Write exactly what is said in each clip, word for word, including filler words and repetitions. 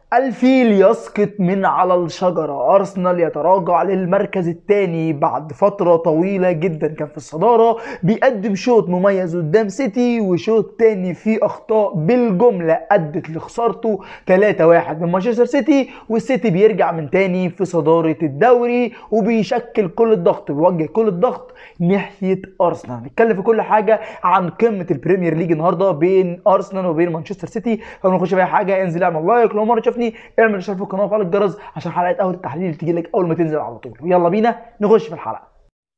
الفيل يسقط من على الشجرة. أرسنال يتراجع للمركز الثاني بعد فترة طويلة جدا كان في الصدارة، بيقدم شوط مميز قدام سيتي وشوط تاني فيه أخطاء بالجملة أدت لخسارته ثلاثة واحد من مانشستر سيتي، والسيتي بيرجع من تاني في صدارة الدوري وبيشكل كل الضغط بيوجه كل الضغط ناحية أرسنال. نتكلم في كل حاجة عن قمة البريمير ليج النهاردة بين أرسنال وبين مانشستر سيتي. قبل ما نخش في أي حاجة انزل اعمل لايك، لو مرة تشوفني اعمل اشتراك في القناه وفعل الجرس عشان حلقات اول التحليل تيجي لك اول ما تنزل على طول. ويلا بينا نخش في الحلقه.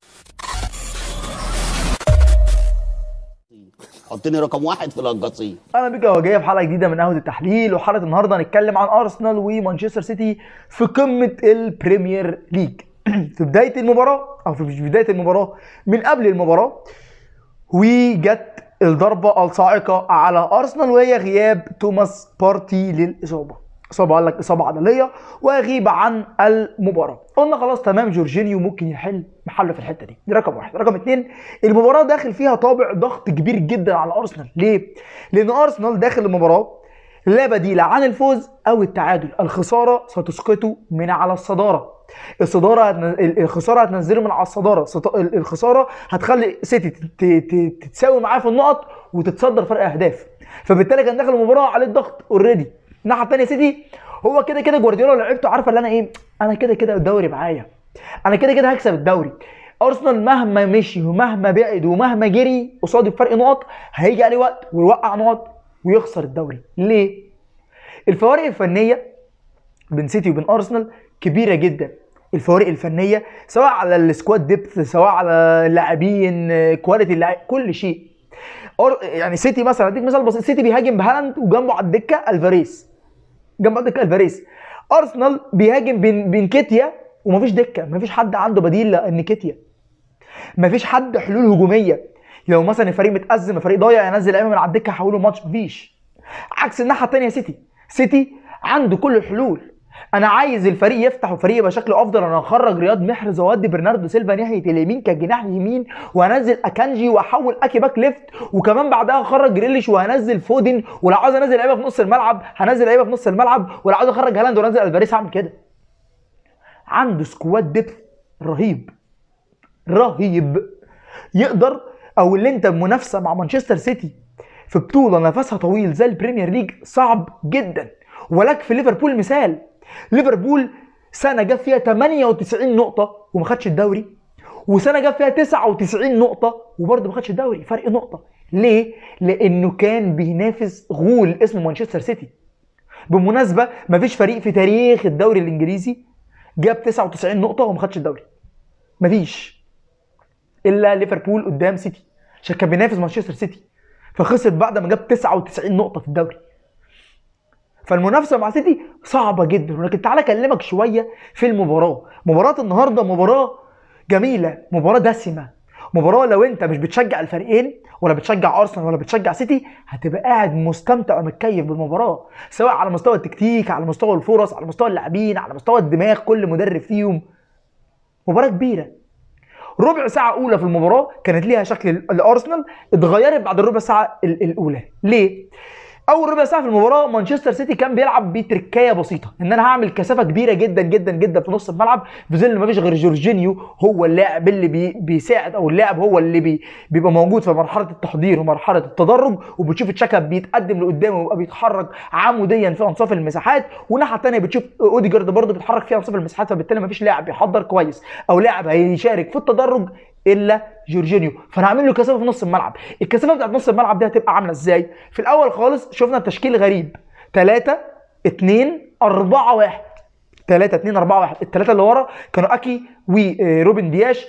حطني رقم واحد في القصيم. انا بيك اهو جاي في حلقه جديده من قهوه التحليل، وحلقه النهارده هنتكلم عن ارسنال ومانشستر سيتي في قمه البريمير ليج. في بدايه المباراه او في بدايه المباراه من قبل المباراه وجت الضربه الصاعقه على ارسنال وهي غياب توماس بارتي للاصابه. اصابه قال لك اصابه عضليه ويغيب عن المباراه. قلنا خلاص تمام جورجينيو ممكن يحل محله في الحته دي. دي رقم واحد. رقم اتنين، المباراه داخل فيها طابع ضغط كبير جدا على ارسنال. ليه؟ لان ارسنال داخل المباراه لا بديل عن الفوز او التعادل. الخساره ستسقطه من على الصداره. الصداره هتن... الخساره هتنزله من على الصداره. الخساره هتخلي سيتي تتساوي معاه في النقط وتتصدر فرق اهداف. فبالتالي كان داخل المباراه عليه الضغط اوريدي. الناحيه الثانيه سيتي هو كده كده جوارديولا لعبته عارفه اللي انا ايه، انا كده كده الدوري معايا، انا كده كده هكسب الدوري. ارسنال مهما مشي ومهما بعد ومهما جري قصاد بفرق نقط هيجي عليه وقت ويوقع نقط ويخسر الدوري. ليه؟ الفوارق الفنيه بين سيتي وبين ارسنال كبيره جدا. الفوارق الفنيه سواء على السكواد ديبث، سواء على اللاعبين، كواليتي اللاعب، كل شيء. يعني سيتي مثلا اديك مثال بسيط، سيتي بيهاجم بهالاند وجنبه على الدكه الفاريز، جنب على الدكه الفاريز. ارسنال بيهاجم بين بين كيتيا ومفيش دكه، مفيش حد عنده بديل لان كيتيا، مفيش حد حلول هجوميه. لو مثلا الفريق متأزم، الفريق ضايع، ينزل لعيبه من على الدكه يحولوا ماتش، مفيش. عكس الناحيه الثانيه سيتي، سيتي عنده كل الحلول. انا عايز الفريق يفتح وفريق يبقى شكله افضل، انا هخرج رياض محرز واودي برناردو سيلفا ناحيه اليمين كجناح يمين، وهنزل اكانجي واحول اكي باك ليفت، وكمان بعدها هخرج جريليش وهنزل فودن، ولو عاوز انزل لعيبه في نص الملعب هنزل لعيبه في نص الملعب، ولو عاوز اخرج هالاند وانزل الفاريز هعمل كده. عنده سكواد ديبث رهيب رهيب يقدر، او اللي انت منافسه مع مانشستر سيتي في بطوله نفسها طويل زي البريمير ليج صعب جدا. ولك في ليفربول مثال، ليفربول سنه جاب فيها ثمانية وتسعين نقطه وما خدش الدوري، وسنه جاب فيها تسعة وتسعين نقطه وبرضه ما خدش الدوري، فرق نقطه. ليه؟ لانه كان بينافس غول اسمه مانشستر سيتي. بالمناسبه مفيش فريق في تاريخ الدوري الانجليزي جاب تسعة وتسعين نقطه وما خدش الدوري، مفيش الا ليفربول قدام سيتي عشان كان بينافس مانشستر سيتي فخسر بعد ما جاب تسعة وتسعين نقطه في الدوري. فالمنافسه مع سيتي صعبه جدا. ولكن تعالى اكلمك شويه في المباراه. مباراه النهارده مباراه جميله، مباراه دسمه، مباراه لو انت مش بتشجع الفريقين ولا بتشجع ارسنال ولا بتشجع سيتي هتبقى قاعد مستمتع ومتكيف بالمباراه، سواء على مستوى التكتيك، على مستوى الفرص، على مستوى اللاعبين، على مستوى الدماغ كل مدرب فيهم. مباراه كبيره. ربع ساعه اولى في المباراه كانت ليها شكل الارسنال، اتغيرت بعد الربع ساعه الاولى. ليه؟ اول ربع ساعه في المباراه مانشستر سيتي كان بيلعب بتركايه بسيطه، ان انا هعمل كثافه كبيره جدا جدا جدا في نص الملعب في ظل ما فيش غير جورجينيو هو اللاعب اللي بي بيساعد، او اللاعب هو اللي بي بيبقى موجود في مرحله التحضير ومرحله التدرج، وبتشوف تشاكا بيتقدم لقدام ويبقى بيتحرك عموديا في انصاف المساحات، والناحيه الثانيه بتشوف اوديجارد برده بيتحرك في انصاف المساحات، فبالتالي ما فيش لاعب بيحضر كويس او لاعب هيشارك في التدرج الا جورجينيو. فانا هعمل له كثافه في نص الملعب. الكثافه بتاعت نص الملعب دي هتبقى عامله ازاي؟ في الاول خالص شفنا التشكيل غريب، ثلاثة اتنين أربعة واحد، ثلاثة اتنين أربعة واحد. الثلاثه اللي ورا كانوا اكي وروبن دياش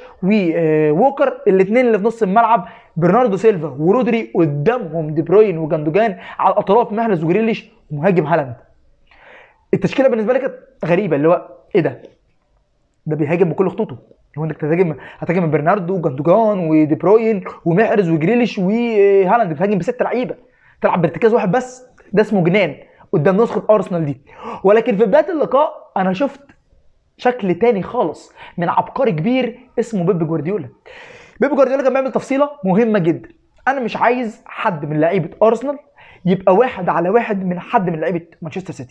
ووكر، الاثنين اللي في نص الملعب برناردو سيلفا ورودري، قدامهم دي بروين وجاندوجان، على الاطراف محرز وجريليش ومهاجم هالاند. التشكيله بالنسبه لي كانت غريبه، اللي هو ايه ده؟ ده بيهاجم بكل خطوطه. لو انك تهاجم هتهاجم برناردو وجاندوجان ودي بروين ومحرز وجريليش وهالاند، بتهاجم بست لعيبه، تلعب بارتكاز واحد بس، ده اسمه جنان قدام نسخه ارسنال دي. ولكن في بدايه اللقاء انا شفت شكل تاني خالص من عبقري كبير اسمه بيب جوارديولا. بيب جوارديولا كان بيعمل تفصيله مهمه جدا، انا مش عايز حد من لعيبه ارسنال يبقى واحد على واحد من حد من لعيبه مانشستر سيتي.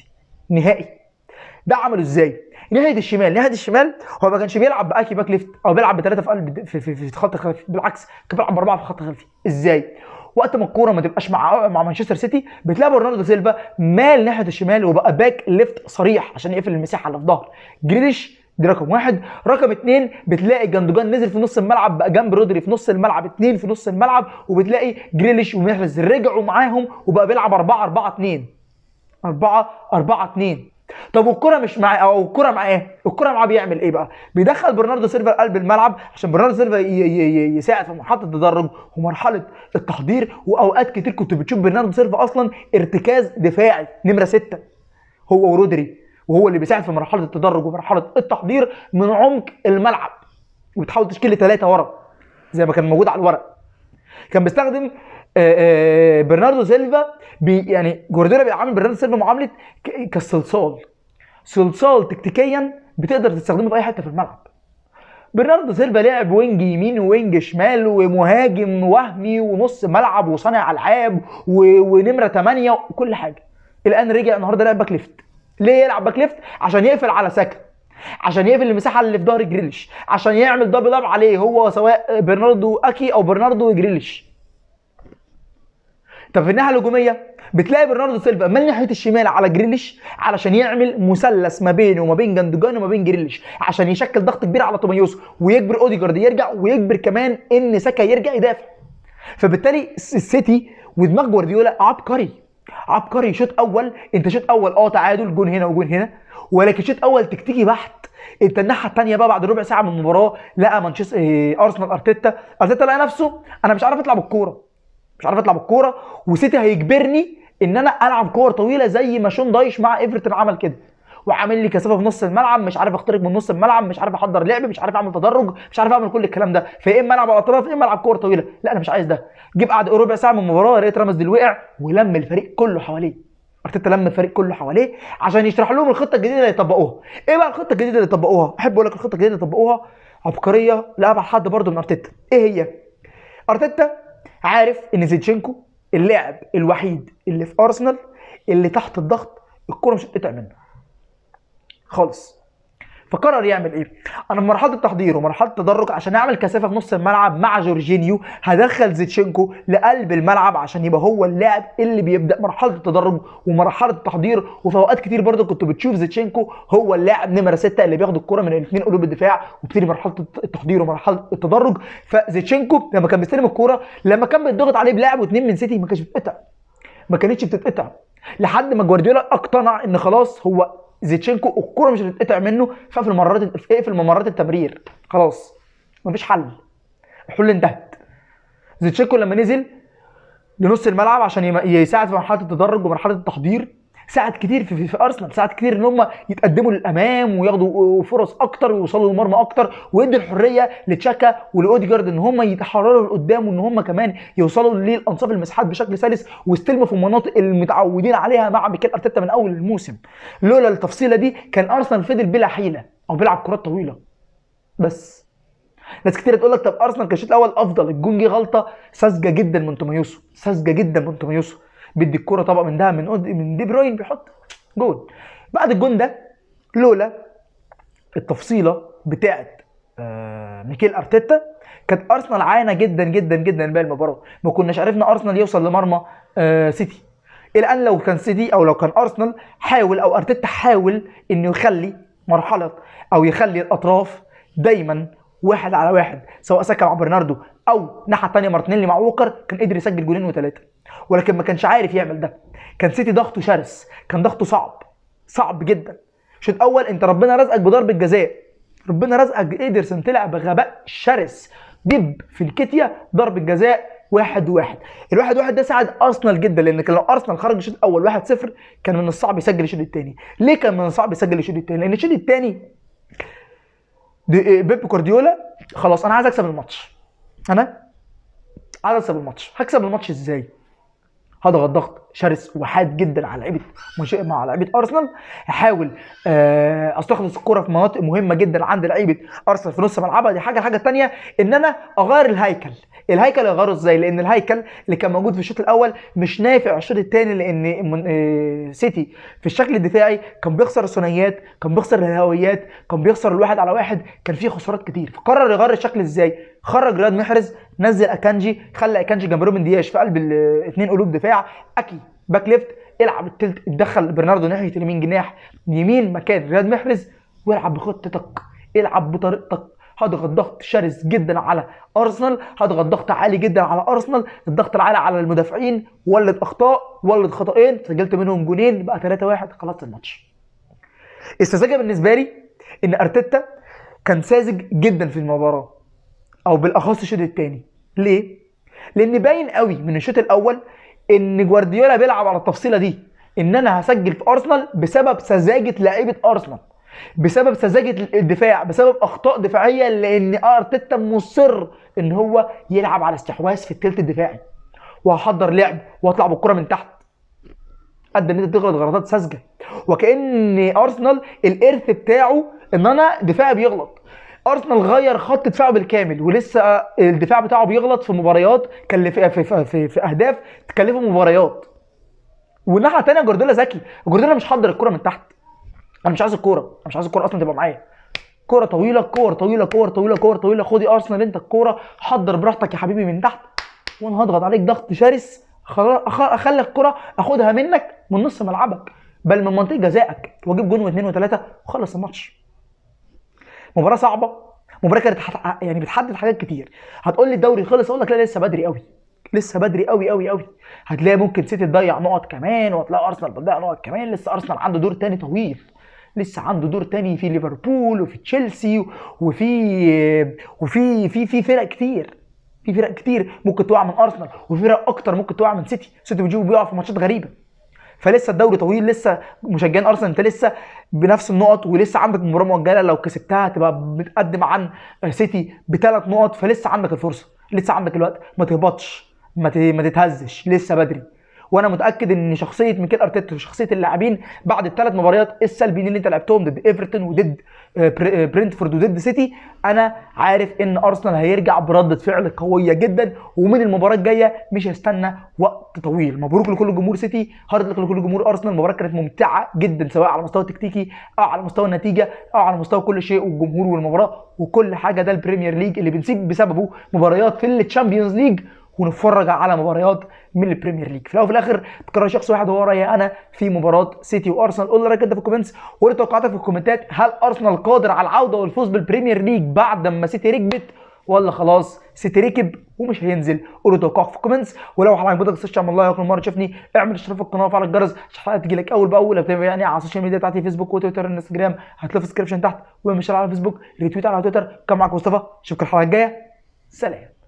نهائي. ده عمله ازاي؟ ناحيه الشمال، ناحيه الشمال هو ما كانش بيلعب باكي باك ليفت او بيلعب بثلاثه في قلب في في, في خط خلفي، بالعكس كان بيلعب باربعه في خط خلفي. ازاي؟ وقت ما الكوره ما تبقاش مع مع مانشستر سيتي بتلاقي برناردو سيلفا مال ناحيه الشمال وبقى باك ليفت صريح عشان يقفل المساحه اللي في ظهر جريليش. دي رقم واحد. رقم اتنين بتلاقي جندوجان نزل في نص الملعب بقى جنب رودري في نص الملعب، اتنين في نص الملعب، وبتلاقي جريليش ومحرز رجعوا معاهم وبقى بيلعب اربعه اربعه اتنين اربعه اربعه اتنين. طب والكره مش معاه او الكره معاه، الكره معاه بيعمل ايه بقى؟ بيدخل برناردو سيلفا قلب الملعب عشان برناردو سيلفا يساعد في مرحله التدرج ومرحله التحضير. واوقات كتير كنت بتشوف برناردو سيلفا اصلا ارتكاز دفاعي نمره ستة هو ورودري، وهو اللي بيساعد في مرحله التدرج ومرحله التحضير من عمق الملعب، وبتحاول تشكيل ثلاثه ورا زي ما كان موجود على الورق. كان بيستخدم آآ آآ برناردو سيلفا بي يعني جوارديولا بيعامل برناردو سيلفا معامله كالصلصال، صلصال تكتيكيا بتقدر تستخدمه في اي حته في الملعب. برناردو سيلفا لعب وينج يمين ووينج شمال ومهاجم وهمي ونص ملعب وصانع العاب ونمره ثمانية وكل حاجه. الان رجع النهارده لعب باك ليفت. ليه يلعب باك ليفت؟ عشان يقفل على ساكا، عشان يقفل المساحه اللي في ظهر جريليش، عشان يعمل دبل اب عليه هو سواء برناردو اكي او برناردو جريليش. طب في الناحيه الهجوميه بتلاقي برناردو سيلفا من ناحيه الشمال على جريليش علشان يعمل مثلث ما بينه وما بين جندوجان وما بين جريليش عشان يشكل ضغط كبير على تومياسو ويجبر اوديجارد يرجع ويجبر كمان ان ساكا يرجع يدافع. فبالتالي السيتي ودماغ جوارديولا عبقري عبقري. شوط اول انت شوط اول اه تعادل جون هنا وجون هنا، ولكن شوط اول تكتيكي بحت. انت الناحيه الثانيه بقى بعد ربع ساعه من المباراه لقى مانشستر ارسنال ارتيتا ارتيتا لقى نفسه انا مش عارف اطلع بالكوره، مش عارف اطلع بالكوره وسيتي هيجبرني ان انا العب كور طويله زي ما شون دايش مع ايفرتون عمل كده، وعامل لي كثافه في نص الملعب، مش عارف اخترق من نص الملعب، مش عارف احضر لعب، مش عارف اعمل تدرج، مش عارف اعمل كل الكلام ده. فيا اما العب على الاطراف يا اما العب كور طويله. لا انا مش عايز ده. جيب قعد ربع ساعه من المباراه لقيت رامز ديل وقع ولم الفريق كله حواليه. ارتيتا لم الفريق كله حواليه عشان يشرح لهم الخطه الجديده اللي يطبقوها. ايه بقى الخطه الجديده اللي يطبقوها؟ احب اقول لك الخطه الجديده اللي يطبقوها عبقريه لابعد حد برده من ارتيتا. ايه هي؟ ارتيتا عارف ان زيتشينكو اللاعب الوحيد اللي في ارسنال اللي تحت الضغط الكره مش هتقطع منه خالص. فقرر يعمل ايه؟ انا في مرحله التحضير ومرحله التدرج عشان اعمل كثافه في نص الملعب مع جورجينيو هدخل زيتشينكو لقلب الملعب عشان يبقى هو اللاعب اللي بيبدا مرحله التدرج ومرحله التحضير. وفي اوقات كتير برضه كنت بتشوف زيتشينكو هو اللاعب نمره ستة اللي بياخد الكره من الاثنين قلوب الدفاع وبتبتدي مرحله التحضير ومرحله التدرج. فزيتشينكو لما كان بيستلم الكوره لما كان بيتضغط عليه بلاعب واثنين من سيتي ما كانتش بتتقطع، ما كانتش بتتقطع لحد ما جوارديولا اقتنع ان خلاص هو زيتشينكو الكوره مش هتتقطع منه. فقفل ممرات اقفل ممرات التمرير خلاص مفيش حل، الحلول انتهت. زيتشينكو لما نزل لنص الملعب عشان يساعد في مرحله التدرج ومرحله التحضير ساعد كتير في, في, في ارسنال، ساعد كتير ان هم يتقدموا للامام وياخدوا فرص اكتر ويوصلوا للمرمى اكتر، ويدي الحريه لتشاكا ولاوديجارد ان هم يتحرروا لقدام وان هم كمان يوصلوا للانصاف المساحات بشكل سلس ويستلموا في المناطق المتعودين عليها مع ميكيل ارتيتا من اول الموسم. لولا التفصيله دي كان ارسنال فضل بلا حيله او بيلعب كرات طويله بس. ناس كتير تقول لك طب ارسنال كان الشوط الاول افضل، الجون جه غلطه ساذجه جدا من تومياسو، ساذجه جدا من تومياسو، بيدي الكوره طبق من ده من من دي بروين بيحط جول. بعد الجون ده لولا التفصيله بتاعت آه ميكيل ارتيتا كانت ارسنال عانى جدا جدا جدا باقي المباراه، ما كناش عرفنا ارسنال يوصل لمرمى آه سيتي. الان لو كان سيتي او لو كان ارسنال حاول او ارتيتا حاول انه يخلي مرحله او يخلي الاطراف دايما واحد على واحد سواء ساكا مع برناردو او الناحيه الثانيه مارتينيلي مع ووكر كان قدر يسجل جولين وثلاثه، ولكن ما كانش عارف يعمل ده. كان سيتي ضغطه شرس، كان ضغطه صعب صعب جدا. الشوط اول انت ربنا رزقك بضربه جزاء، ربنا رزقك ايدرسون طلع بغباء شرس دب في الكتيه ضربه جزاء واحد واحد. الواحد واحد ده ساعد ارسنال جدا لان كان لو ارسنال خرج الشوط الاول واحد صفر كان من الصعب يسجل الشوط الثاني. ليه كان من الصعب يسجل الشوط الثاني؟ لان الشوط الثاني بيب جوارديولا خلاص انا عايز اكسب الماتش، انا عايز اكسب الماتش. هكسب الماتش ازاي؟ هضغط ضغط شرس وحاد جدا على لعيبه مع لعيبه ارسنال. هحاول آه، استخلص الكره في مناطق مهمه جدا عند لعيبه ارسنال في نص ملعبها. دي حاجه. الحاجه الثانيه ان انا اغير الهيكل. الهيكل اغيره ازاي؟ لان الهيكل اللي كان موجود في الشوط الاول مش نافع الشوط الثاني، لان آه، سيتي في الشكل الدفاعي كان بيخسر الثنائيات، كان بيخسر الهويات، كان بيخسر الواحد على واحد، كان فيه خسارات كتير. فقرر يغير الشكل ازاي؟ خرج رياض محرز، نزل اكانجي، خلى اكانجي جنب روبن دياش في قلب الاثنين قلوب دفاع، اكي باك ليفت، العب التلت، اتدخل برناردو ناحيه اليمين جناح يمين مكان رياض محرز، والعب بخطتك، العب بطريقتك. هضغط ضغط شرس جدا على ارسنال، هضغط ضغط عالي جدا على ارسنال. الضغط العالي على المدافعين ولد اخطاء، ولد خطأين، سجلت منهم جونين، بقى ثلاثة واحد، خلصت الماتش. السذاجه بالنسبه لي ان ارتيتا كان ساذج جدا في المباراه، او بالاخص الشوط الثاني. ليه؟ لان باين قوي من الشوط الاول ان جوارديولا بيلعب على التفصيله دي، ان انا هسجل في ارسنال بسبب سذاجه لعيبه ارسنال، بسبب سذاجه الدفاع، بسبب اخطاء دفاعيه، لان ارتيتا مصر ان هو يلعب على استحواذ في الثلث الدفاعي، وهحضر لعب واطلع بالكره من تحت، قد ان انت تغلط غلطات ساذجه. وكأن ارسنال الارث بتاعه ان انا دفاعي بيغلط. ارسنال غير خط دفاعه بالكامل، ولسه الدفاع بتاعه بيغلط في مباريات كلف في, في, في, في اهداف تكلفه مباريات. والناحيه الثانيه جوارديولا ذكي، جوارديولا مش حضر الكره من تحت. انا مش عايز الكوره، انا مش عايز الكوره اصلا تبقى معايا. كوره طويله، كور طويله، كور طويله، كور طويله، خدي ارسنال انت الكوره، حضر براحتك يا حبيبي من تحت، وانا هضغط عليك ضغط شرس، اخلي الكره اخدها منك من نص ملعبك بل من منطقه جزائك، واجيب جون واثنين وثلاثه وخلص الماتش. مباراه صعبه، مباراه كانت يعني بتحدد حاجات كتير. هتقول لي الدوري خلص، اقول لك لا لسه بدري قوي، لسه بدري قوي قوي قوي. هتلاقي ممكن سيتي تضيع نقط كمان، وهتلاقي ارسنال بتضيع نقط كمان. لسه ارسنال عنده دور تاني طويل، لسه عنده دور تاني في ليفربول وفي تشيلسي وفي وفي في في فرق كتير، في فرق كتير ممكن تقع من ارسنال، وفي فرق اكتر ممكن تقع من سيتي. سيتي بيجيبوا بيقع في ماتشات غريبه. فلسه الدوري طويل، لسه مشجعين ارسنال انت لسه بنفس النقط، ولسه عندك مباراه مؤجله لو كسبتها هتبقى متقدم عن سيتي بثلاث نقط. فلسه عندك الفرصه، لسه عندك الوقت، ما تهبطش، ما ما تتهزش، لسه بدري. وانا متاكد ان شخصيه ميكيل ارتيتا وشخصيه اللاعبين بعد الثلاث مباريات السلبيين اللي انت لعبتهم ضد ايفرتون وضد برينتفورد وضد سيتي، انا عارف ان ارسنال هيرجع برده فعل قويه جدا، ومن المباراه الجايه مش هيستنى وقت طويل. مبروك لكل جمهور سيتي، هارد لك لكل جمهور ارسنال. المباراه كانت ممتعه جدا سواء على المستوى التكتيكي او على مستوى النتيجه او على مستوى كل شيء، والجمهور والمباراه وكل حاجه. ده البريمير ليج اللي بنسيب بسببه مباريات في التشامبيونز ليج ونتفرج على مباريات من البريمير ليج. في الاول وفي الاخر تكرر شخص واحد وهو رايي انا في مباراه سيتي وارسنال. قول لي رايك انت في الكومنتس، وقول لي توقعاتك في الكومنتات. هل ارسنال قادر على العوده والفوز بالبريمير ليج بعد ما سيتي ركبت، ولا خلاص سيتي ركب ومش هينزل؟ قول لي توقعك في الكومنتس. ولو حلقه عجبتك ما تنساش تعمل لايك، كل مره تشوفني اعمل اشتراك في القناه وفعل الجرس عشان الحلقات تجي لك اول باول. يعني على السوشيال ميديا بتاعتي فيسبوك وتويتر وانستجرام هتلاقي في الديسكربشن تحت، ومش على فيسبوك ريتويت على تويتر. كان معاك مصطفى، اشوفك الحلقه الجايه، سلام.